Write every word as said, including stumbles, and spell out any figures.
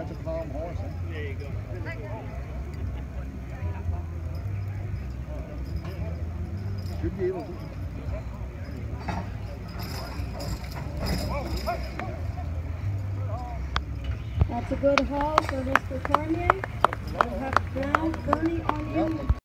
That's a calm horse. Huh? There you go. Should be able to. That's a good haul for Mister Cormier. We'll have Brown Bernie on you.